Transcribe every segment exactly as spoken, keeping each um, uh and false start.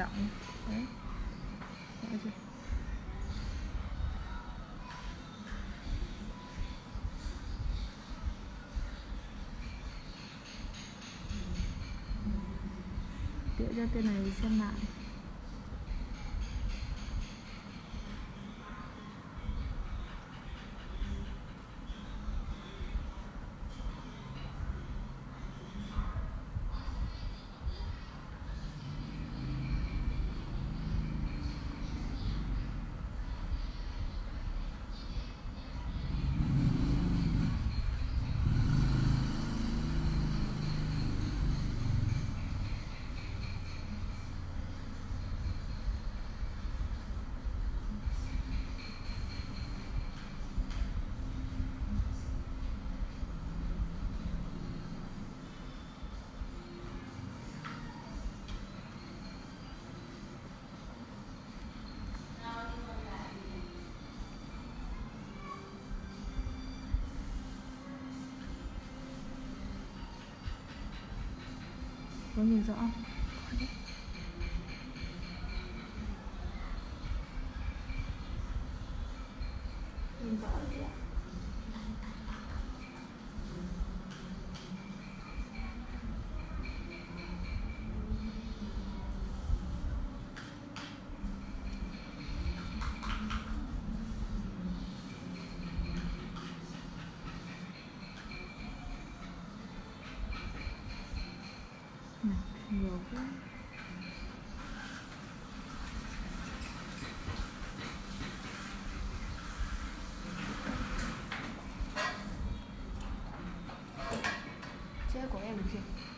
động. Đấy. Đấy chưa? Tựa cho tên này xem lại. Có nhìn rõ không? Nhìn rõ rồi ạ. Nhiều quá. Chế của em được chưa?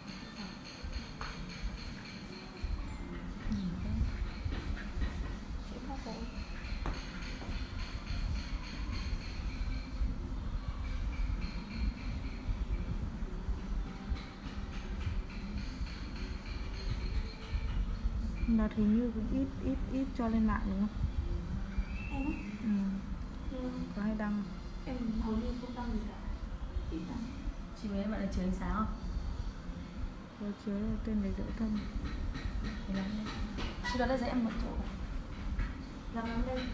Nhìn cái Chế phát rồi. là hình như cũng ít ít ít cho lên mạng đúng không? Em á? Ừ. Ừ. Có hay đăng không? Em hầu như không đăng gì cả. Ít đăng. Chị với em bạn là chiếu ánh sáng không? Có chiếu là tên này đỡ thâm. Để làm đây. Chị đó là dạy em một chỗ. Làm làm đây.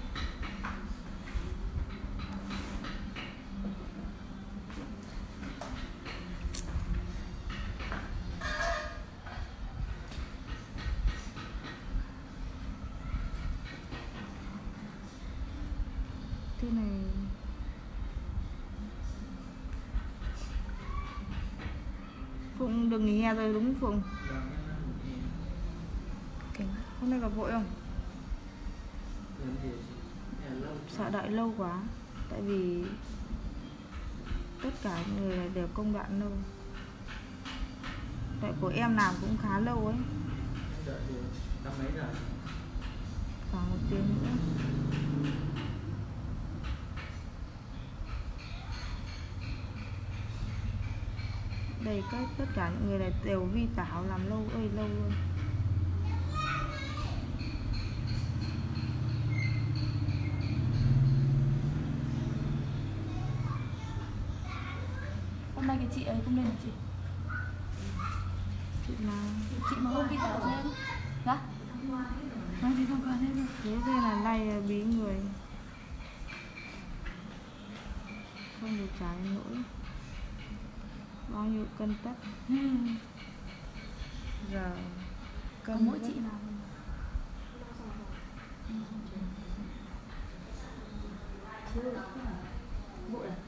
Thế này Phụng đừng nghỉ hè rồi đúng không Phụng? Okay. Hôm nay gặp vội không? Sợ đợi lâu quá. Tại vì tất cả người này đều công đoạn lâu. Đợi của em làm cũng khá lâu ấy. Đợi từ năm mấy giờ? Khoảng một tiếng nữa. Đây các tất cả những người này đều vi tảo làm lâu ơi lâu luôn. Hôm nay cái chị ấy không lên được chị. Chị nào? Chị mà hôm vi tảo cho em. Dạ? Nói đi không còn em rồi. Thế thế là nay bí người. Không được trái nổi. Bao nhiêu cân tất. Ừ. Giờ Có mỗi chị nào. Vội à?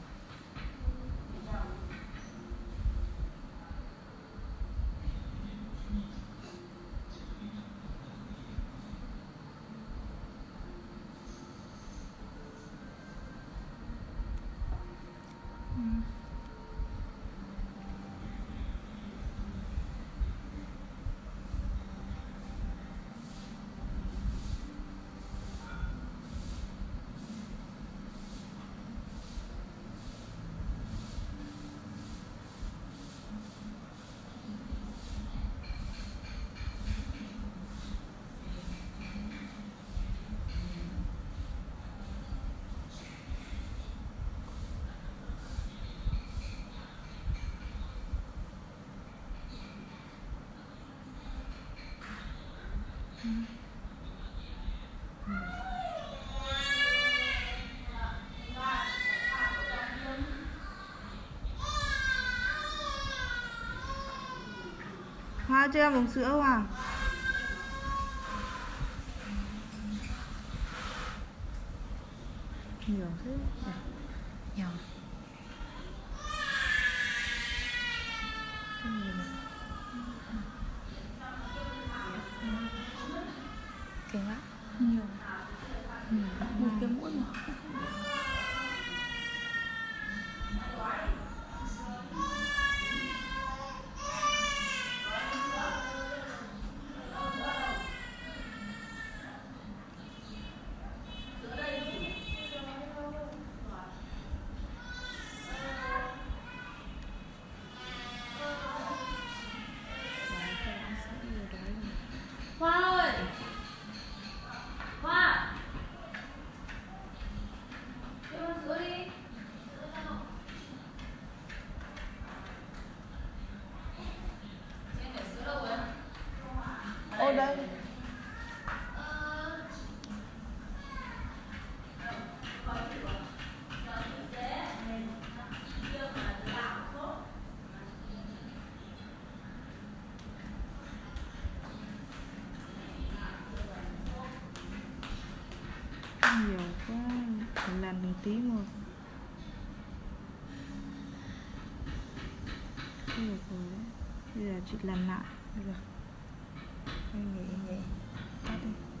Hoa cho em uống sữa không à? Nhiều thế. Nhiều. Cái gì này? Kinh lắm. Nhiều. Ừ. Một cái mũi mà. Hoa ơi. Hoa. Cho con sữa đi. Ô đây. Nhiều quá, phải làm từng tí một. Thế được rồi đấy. Bây giờ chị làm lại. Được. Anh nghỉ, anh nghỉ. Tắt đi.